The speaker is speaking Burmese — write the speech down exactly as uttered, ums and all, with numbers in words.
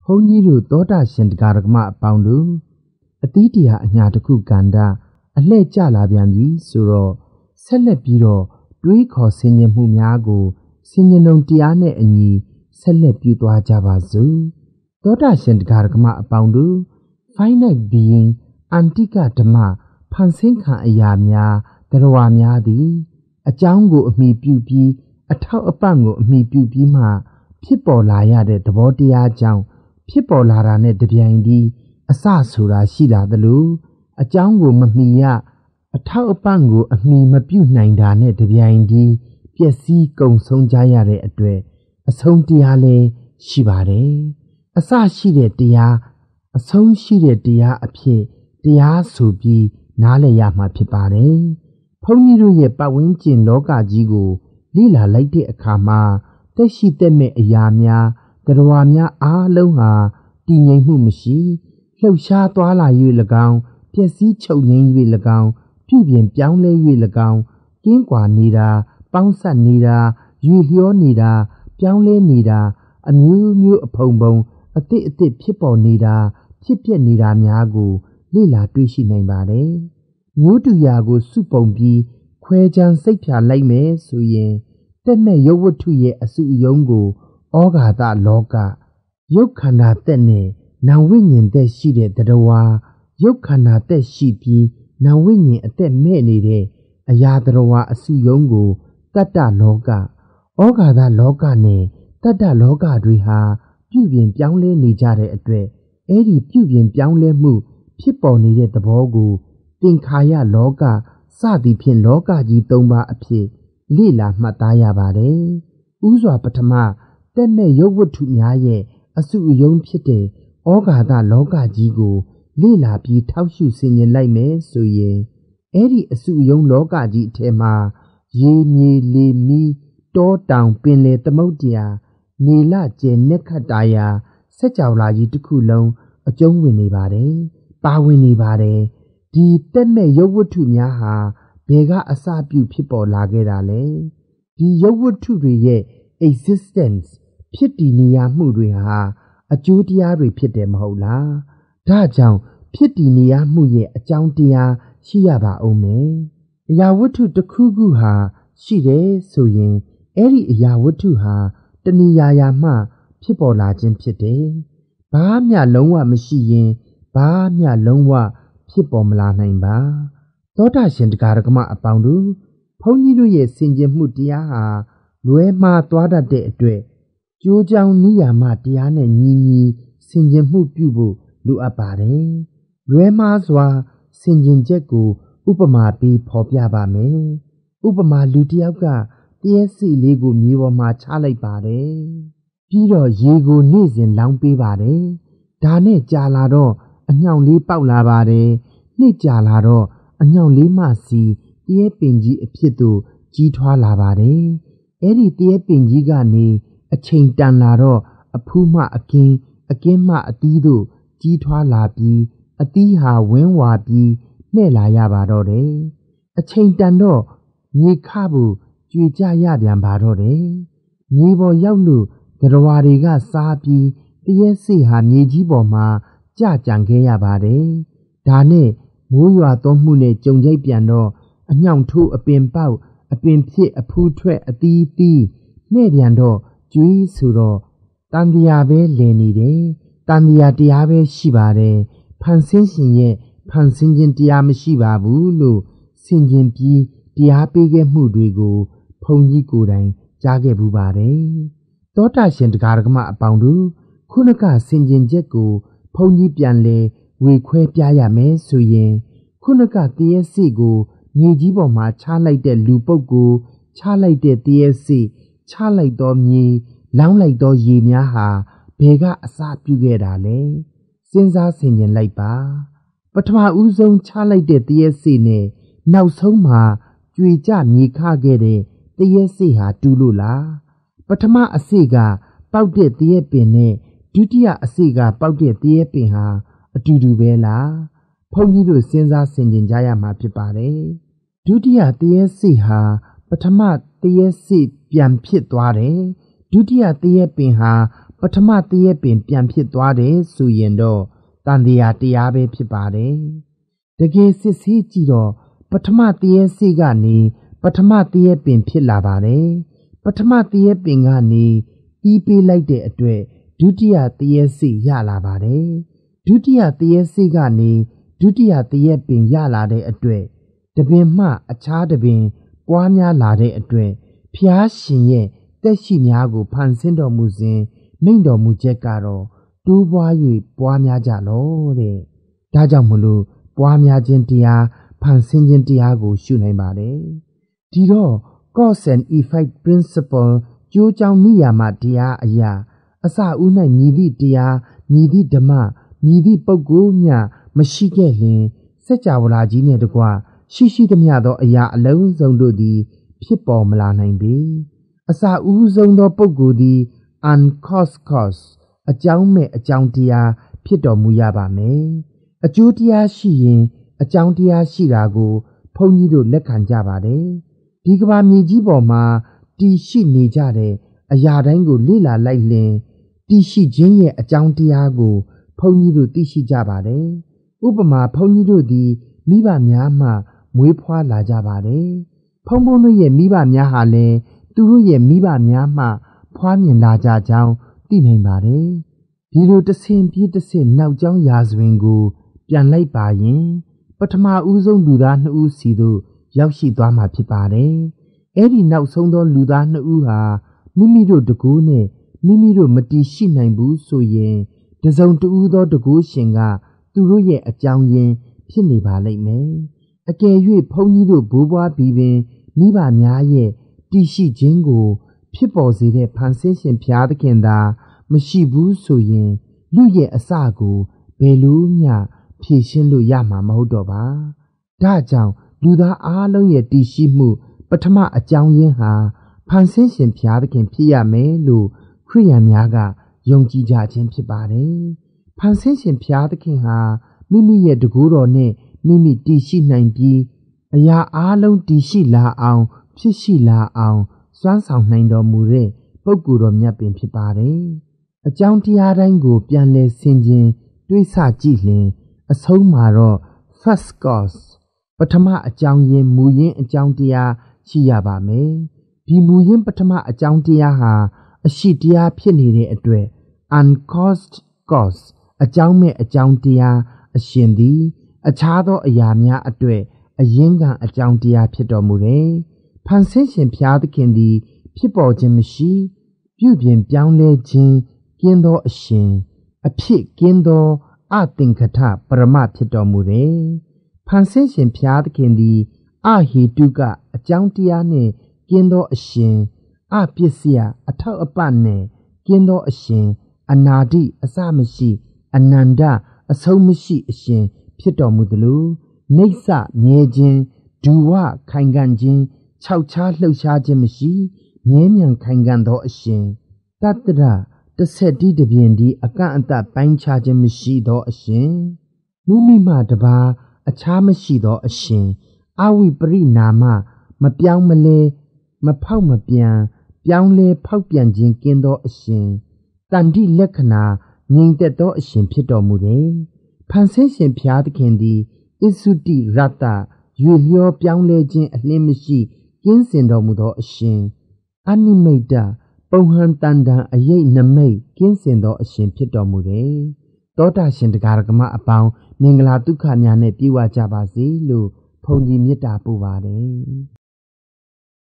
ဘုန်းကြီးတို့သောတာရှင်တရားဓမ္မအပေါင်းတို့အသီးတရားအညာတစ်ခုကန္တာအလှည့်ကျလာပြန်ပြီဆိုတော့ဆက်လက်ပြီးတော့တွေးခေါ်ဆင်ញင်မှုများကိုဆင်ញင်လုံးတရားနဲ့အညီဆက်လက်ပြုသွားကြပါစို့သောတာရှင်တရားဓမ္မအပေါင်းတို့ finite being အန္တိကဓမ္မဖန်ဆင်းခံအရာများတရားများသည်အကြောင်းကိုအမိပြုပြီးအထောက်အပံ့ကိုအမိပြုပြီးမှဖြစ်ပေါ်လာရတဲ့သဘောတရားကြောင့်ဖြစ်ပေါ်လာတာနဲ့တပြိုင်တည်းအစဆိုတာရှိလာသလိုအကြောင်းကိုမမီရအထောက်အပံ့ကိုအမိမပြုနိုင်တာနဲ့တပြိုင်တည်းပျက်စီးကုန်ဆုံးကြရတဲ့အတွက်အဆုံးတရားလည်းရှိပါတယ်အစရှိတဲ့တရားအဆုံးရှိတဲ့တရားအဖြစ်တရားဆိုပြီးနားလည်ရမှာဖြစ်ပါတယ်ဘုန်းကြီးတို့ရဲ့ပတ်ဝန်းကျင်လောကကြီးကိုလေ့လာလိုက်တဲ့အခါမှာတက်ရှိတက်မဲ့အရာများတရားများအားလုံးဟာတည်ငြိမ်မှုမရှိလှုပ်ရှားသွားလာ၍၎င်းပျက်စီးချုပ်ငြိမ်း၍၎င်းပြုပြင်ပြောင်းလဲ၍၎င်းကင်းကွာနေတာပေါင်းဆက်နေတာရွေလျောနေတာပြောင်းလဲနေတာအမျိုးမျိုးအဖုံဖုံအသစ်အသစ်ဖြစ်ပေါ်နေတာဖြစ်ပျက်နေတာများကိုလေ့လာတွေ့ရှိနိုင်ပါတယ်မျိုးတူရာကိုစုပုံပြီးခွဲခြမ်းစိတ်ဖြာလိုက်မယ်ဆိုရင်တက်မဲ့ရုပ်ဝတ္ထုရဲ့အစုအယုံကိုဩဃာတလောကရုပ်ခန္ဓာတက်နဲ့နာဝိညာဉ်သက်ရှိတဲ့တရားရုပ်ခန္ဓာသက်ရှိပြီးနာဝိညာဉ်အသက်မဲ့နေတဲ့အရာတရားအစုယုံကိုတတ္တလောကဩဃာတလောကနဲ့တတ္တလောကတွေဟာပြုပြင်ပြောင်းလဲနေကြတဲ့အတွက်အဲ့ဒီပြုပြင်ပြောင်းလဲမှုဖြစ်ပေါ်နေတဲ့သဘောကိုသင်္ခါရလောကစသည်ဖြင့်လောကကြီး၃ပါးအဖြစ်လေ့လာမှတ်သားရပါတယ်။ဥစွာပထမတက်မဲ့ရုပ်ဝတ္ထုများရဲ့အစုအယုံဖြစ်တဲ့ဩဃာတလောကကြီးကိုလေ့လာပြီးထောက်ရှုဆင်ခြင်လိုက်မယ်ဆိုရင်အဲ့ဒီအစုအယုံလောကကြီးအထက်မှာရေမြေလေမီတောတောင်ပင်လယ်သမုဒ္ဒရာနေလကျယ်နက်ခတ်တာယာစัจ java လာကြီးတစ်ခုလုံးအကျုံးဝင်နေပါတယ်ပါဝင်နေပါတယ်ဒီတက်မဲ့ရုပ်ဝတ္ထုများဟာဘယ်ကအစပြုဖြစ်ပေါ်လာခဲ့တာလဲဒီရုပ်ဝတ္ထုတွေရဲ့ existence ဖြစ်တည်နေရမှုတွေဟာအကျိုးတရားတွေဖြစ်တယ်မဟုတ်လားဒါကြောင့်ဖြစ်တည်နေရမှုရဲ့အကြောင်းတရားရှိရပါဦးမယ်အရာဝတ္ထုတစ်ခုခုဟာရှိတယ်ဆိုရင်အဲ့ဒီအရာဝတ္ထုဟာတဏှာရာမှဖြစ်ပေါ်လာခြင်းဖြစ်တယ်ဘာမှလုံးဝမရှိရင်ဘာမှလုံးဝဖြစ်ပေါ်မလာနိုင်ပါသောတာရှင်တရားဓမ္မအပေါင်းတို့ဘုန်းကြီးတို့ရဲ့ဆင်ခြင်မှုတရားဟာလွဲမှားသွားတတ်တဲ့အတွက်ကြိုးကြောင်နိယာမတရားနဲ့ညီညီဆင်ခြင်မှုပြုဖို့လိုအပ်ပါတယ်လွဲမှားစွာဆင်ခြင်ချက်ကိုဥပမာပေးဖော်ပြပါမယ်ဥပမာလူတစ်ယောက်ကတရက်စီလေးကိုမြေပေါ်မှာချလိုက်ပါတယ်ပြီးတော့ရေကိုနေ့စဉ်လောင်းပေးပါတယ်ဒါနဲ့ကြာလာတော့အညောင်လေးပေါက်လာပါတယ်နှစ်ကြာလာတော့အညောင်လေးမှစီတရက်ပင်ကြီးအဖြစ်သို့ကြီးထွားလာပါတယ်အဲ့ဒီတရက်ပင်ကြီးကနေအချိန်တန်လာတော့အဖူးမှအကင်းအကင်းမှအသီးသို့ကြီးထွားလာပြီးအသီးဟာဝင်းဝါပြီးနှဲ့လာရပါတော့တယ်အချိန်တန်တော့မြေခဖို့ကြွေကြရပြန်ပါတော့တယ်မြေပေါ်ရောက်လို့တရားတွေကစားပြီးတရက်စိဟာမြေကြီးပေါ်မှာကြကြံခဲ့ရပါတယ်ဒါနဲ့မိုးရွာသွန်းမှုနဲ့ကြုံကြိုက်ပြန်တော့အညောင်ထိုးအပင်ပေါက်အပင်ဖြစ်အဖူးထွက်အသီးသီးနှဲ့ပြန်တော့ကျွေးဆိုတော့တန်တရားပဲလည်နေတယ်တန်တရားတရားပဲရှိပါတယ်ဖန်ဆင်းရှင်ရဲ့ဖန်ဆင်းခြင်းတရားမရှိပါဘူးလို့ဆင်ခြင်ပြီးတရားပေးခဲ့မှုတွေကိုဘုန်းကြီးကိုယ်တိုင်ကြားခဲ့ဘူးပါတယ်သောတာရှင်တရားဓမ္မအပေါင်းတို့ခုနကဆင်ခြင်ချက်ကိုဘုန်းကြီးပြန်လဲဝေခွဲပြရမယ်ဆိုရင်ခုနကတရက်စီကိုမြေကြီးပေါ်မှာချလိုက်တဲ့လူပုဂ္ဂိုလ်ချလိုက်တဲ့တရက်စီချလိုက်သောမြေလောင်းလိုက်သောရေများဟာဘယ်ကအစပြုခဲ့တာလဲစဉ်းစားဆင်ခြင်လိုက်ပါပထမဦးဆုံးချလိုက်တဲ့တရက်စီနဲ့နောက်ဆုံးမှာကြွေကြမြေခခဲ့တဲ့တရက်စီဟာတူလို့လားပထမအစိကပေါက်တဲ့တရက်ပင်နဲ့ဒုတိယအစိကပေါက်တဲ့တရက်ပင်ဟာအတူတူပဲလားဘုန်းကြီးတို့စဉ်းစားဆင်ခြင်ကြရမှာဖြစ်ပါတယ်ဒုတိယတရက်စီဟာပထမတရက်စီပြန်ဖြစ်သွားတယ်ဒုတိယတရက်ပင်ဟာပထမတရက်ပင်ပြန်ဖြစ်သွားတယ်ဆိုရင်တော့တန်တရားတရားပဲဖြစ်ပါတယ်တကယ်စစ်ဆေးကြည့်တော့ပထမတရက်စိကနေပထမတရက်ပင်ဖြစ်လာပါတယ်ပထမတရက်ပင်ကနေဤပေးလိုက်တဲ့အတွက်ဒုတိယတရက်စိရလာပါတယ်ဒုတိယတရက်စိကနေဒုတိယတရက်ပင်ရလာတဲ့အတွက်တပင်မှအခြားတပင်ပွားများလာတဲ့အတွက်ဖျားရှင်ရဲ့တက်ရှိများကိုဖန်ဆင်းတော်မူစဉ်မိန့်တော်မူချက်ကတော့တိုးပွား၍ပွားများကြလောတဲ့ဒါကြောင့်မလို့ပွားများခြင်းတရားဖန်ဆင်းခြင်းတရားကိုရှုနိုင်ပါတယ်ဒီတော့ cause and effect principle ကျိုးကြောင့်နိယာမတရားအရာအစဦး၌မြည်သည့်တရားမြည်သည့်ဓမ္မမြည်သည့်ပုဂ္ဂိုလ်မျှမရှိခဲ့လျင်စัจ java လာကြီးနှင့်တကွရှိရှိသမျှသောအရာအလုံးစုံတို့သည်ဖြစ်ပေါ်မလာနိုင်ပေအစဦးဆုံးသောပုဂ္ဂိုလ်သည် uncause cause အကြောင်းမဲ့အကြောင်းတရားဖြစ်တော်မူရပါမယ်အကျိုးတရားရှိရင်အကြောင်းတရားရှိတာကိုဘုန်းကြီးတို့လက်ခံကြပါတယ်ဒီကမ္ဘာမြေကြီးပေါ်မှာတည်ရှိနေကြတဲ့အရာတိုင်းကိုလေ့လာလိုက်လျင်တည်ရှိခြင်းရဲ့အကြောင်းတရားကိုဘုန်းကြီးတို့သိရှိကြပါတယ်ဥပမာဘုန်းကြီးတို့သည်မိဘများမှမွေးဖွားလာကြပါတယ်ဖုံဖုံတို့ရဲ့မိဘများဟာလည်းသူတို့ရဲ့မိဘများမှဖွားမြင်လာကြကြောင်းသိနိုင်ပါတယ်ဒီလိုတစ်ဆင့်ပြီးတစ်ဆင့်နောက်ကျောင်းရာဇဝင်ကိုပြန်လိုက်ပါရင်ပထမဦးဆုံးလူသားနှစ်ဦးစီသို့ရောက်ရှိသွားမှာဖြစ်ပါတယ်အဲ့ဒီနောက်ဆုံးသောလူသားနှစ်ဦးဟာမိမိတို့တကူနဲ့မိမိတို့မတည်ရှိနိုင်ဘူးဆိုရင်တစုံတဦးသောတကူရှင်ကသူတို့ရဲ့အကြောင်းရင်းဖြစ်နေပါလိမ့်မယ်အကယ်၍ဘုန်းကြီးတို့ဘိုးဘွားပြီးပင်မိဘများရဲ့တည်ရှိခြင်းကိုဖြစ်ပေါ်စေတဲ့ဖန်ဆင်းရှင်ဘုရားသခင်သာမရှိဘူးဆိုရင်လူရဲ့အစကိုဘယ်လိုမျှဖြေရှင်းလို့ရမှာမဟုတ်တော့ပါဒါကြောင့်လူသားအားလုံးရဲ့တည်ရှိမှုပထမအကြောင်းရင်းဟာဖန်ဆင်းရှင်ဘုရားသခင်ဖြစ်ရမယ်လို့ခရိယန်များကယုံကြည်ကြခြင်းဖြစ်ပါတယ်ဖန်ဆင်းရှင်ဘုရားသခင်ဟာမိမိရဲ့တကူတော်နဲ့မိမိတည်ရှိနိုင်ပြီးအရာအားလုံးတည်ရှိလာအောင်ဖြစ်ရှိလာအောင်စွမ်းဆောင်နိုင်တော်မူတဲ့ပုဂ္ဂိုလ်တော်မြတ်ပင်ဖြစ်ပါတယ်အကြောင်းတရားတိုင်းကိုပြန်လည်ဆင်ခြင်တွေးဆကြည့်လျင်အဆုံးမှာတော့ first cause ပထမအကြောင်းရင်းမူရင်းအကြောင်းတရားရှိရပါမယ်ဒီမူရင်းပထမအကြောင်းတရားဟာအရှိတရားဖြစ်နေတဲ့အတွက် uncaused cause အကြောင်းမဲ့အကြောင်းတရားအရှင်သည်အခြားသောအရာများအတွက်အရင်းခံအကြောင်းတရားဖြစ်တော်မူတယ်ဖန်ဆင်းရှင်ဘုရားသခင်သည်ဖြစ်ပေါ်ခြင်းမရှိပြုပြင်ပြောင်းလဲခြင်းကင်းသောအရှင်အဖြစ်ကင်းသောအသင်္ခထပရမဖြစ်တော်မူတယ်ဖန်ဆင်းရှင်ဘုရားသခင်သည်အဟေတုကအကြောင်းတရားနှင့်ကင်းသောအရှင်အပစ္စယအထောက်အပံ့နှင့်ကင်းသောအရှင်အနာတိအစမရှိအနန္တအဆုံးမရှိအရှင်ဖြစ်တော်မူသလိုနေဆမြဲခြင်းဒူဝခိုင်ခံ့ခြင်းခြောက်ခြားလှုပ်ရှားခြင်းမရှိမြဲမြံခိုင်ခံ့သောအရှင်တတ္တရတဆက်တိတပြင်းဒီအကန့်အသတ်ပိုင်းခြားခြင်းမရှိသောအရှင်မိမိမှတပါအခြားမရှိသောအရှင်အဝိပရိနာမမပြောင်းမလဲမဖောက်မပြန်ပြောင်းလဲဖောက်ပြန်ခြင်းကင်းသောအရှင်တန်တိလက္ခဏာငြိမ်သက်သောအရှင်ဖြစ်တော်မူတယ်ဖန်ဆင်းရှင်ဘုရားသခင်သည်ဣသုတိရတ္တရွေလျောပြောင်းလဲခြင်းအလင်းမရှိကင်းစင်တော်မူသောအရှင်အနိမိတ်တပုံဟန်တန်တန်အယိတ်နမိတ်ကင်းစင်သောအရှင်ဖြစ်တော်မူတယ်တောတာရှင်တရားဓမ္မအပေါင်းမင်္ဂလာဒုက္ခများနဲ့ပြည့်ဝကြပါစေလို့ဘုန်းကြီးမေတ္တာပို့ပါတယ်